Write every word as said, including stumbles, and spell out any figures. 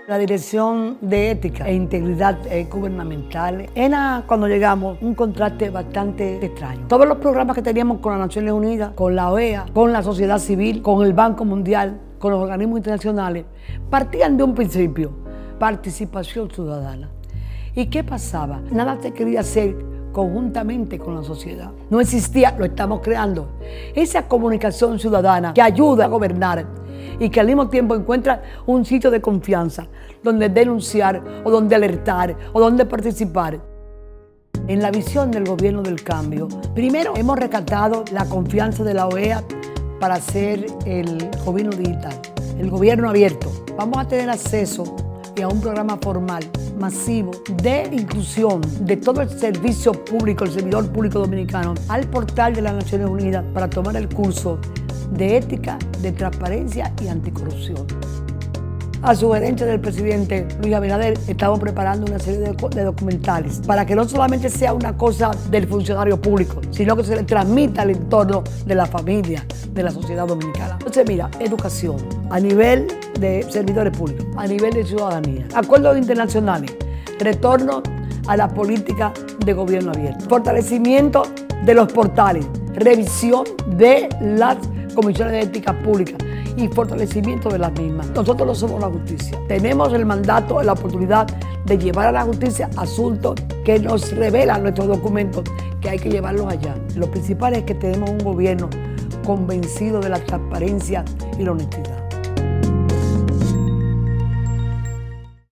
La Dirección de Ética e Integridad Gubernamental era, cuando llegamos, un contraste bastante extraño. Todos los programas que teníamos con las Naciones Unidas, con la O E A, con la sociedad civil, con el Banco Mundial, con los organismos internacionales, partían de un principio: participación ciudadana. ¿Y qué pasaba? Nada se quería hacer conjuntamente con la sociedad. No existía, lo estamos creando, esa comunicación ciudadana que ayuda a gobernar y que al mismo tiempo encuentra un sitio de confianza donde denunciar o donde alertar o donde participar. En la visión del gobierno del cambio, primero hemos rescatado la confianza de la O E A para hacer el gobierno digital, el gobierno abierto. Vamos a tener acceso a un programa formal, masivo, de inclusión de todo el servicio público, el servidor público dominicano, al portal de las Naciones Unidas para tomar el curso de ética, de transparencia y anticorrupción. A sugerencia del presidente Luis Abinader, estamos preparando una serie de, de documentales para que no solamente sea una cosa del funcionario público, sino que se le transmita al entorno de la familia, de la sociedad dominicana. Entonces, mira, educación a nivel de servidores públicos, a nivel de ciudadanía, acuerdos internacionales, retorno a la política de gobierno abierto, fortalecimiento de los portales, revisión de las comisiones de ética pública y fortalecimiento de las mismas. Nosotros no somos la justicia. Tenemos el mandato, la oportunidad de llevar a la justicia asuntos que nos revelan nuestros documentos, que hay que llevarlos allá. Lo principal es que tenemos un gobierno convencido de la transparencia y la honestidad.